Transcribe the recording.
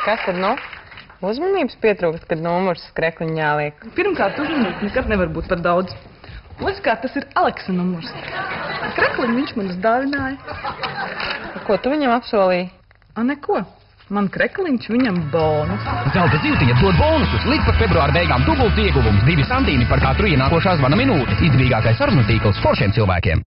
Kas tad, nu? Uzmanības pietrūkst, kad numurs skrekliņā jāliek. Pirmkārt, uzmanības nekad nevar būt par daudz. Otrkārt, tas ir Aleksa numurs. Krekliņu viņš man uzdāvināja. Ko tu viņam apsolīji? Neko. Man krekliņš, viņam bonus. Zelta zīltiņa dod bonusus līdz pat februāra beigām dubulti ieguvums 2 santīmi par katru ienākošā zvana minūti. Izdevīgākais sarunu tīkls foršiem cilvēkiem.